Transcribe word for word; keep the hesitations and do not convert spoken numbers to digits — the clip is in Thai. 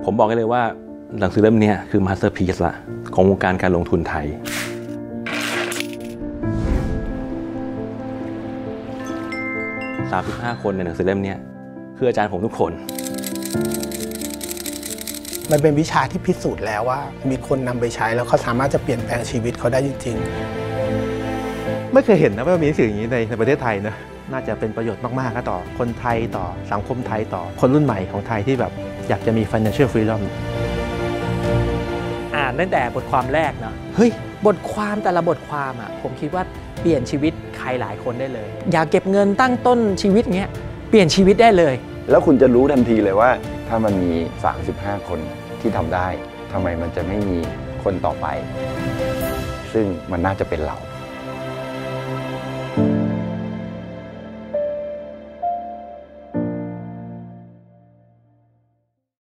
ผมบอกได้เลยว่าหนังสือเล่มนี้คือมาสเตอร์พีซละของวงการการลงทุนไทยสามสิบห้าคนในหนังสือเล่มนี้คืออาจารย์ผมทุกคนมันเป็นวิชาที่พิสูจน์แล้วว่ามีคนนำไปใช้แล้วเขาสามารถจะเปลี่ยนแปลงชีวิตเขาได้จริงๆไม่เคยเห็นนะว่ามีหนังสืออย่างนี้ในประเทศไทยนะน่าจะเป็นประโยชน์มากๆต่อคนไทยต่อสังคมไทยต่อคนรุ่นใหม่ของไทยที่แบบอยากจะมี financial freedom อ่านตั้งแต่บทความแรกเนาะเฮ้ยบทความแต่ละบทความอ่ะผมคิดว่าเปลี่ยนชีวิตใครหลายคนได้เลยอยากเก็บเงินตั้งต้นชีวิตเงี้ยเปลี่ยนชีวิตได้เลยแล้วคุณจะรู้ทันทีเลยว่าถ้ามันมีสามสิบห้าคนที่ทำได้ทำไมมันจะไม่มีคนต่อไปซึ่งมันน่าจะเป็นเรา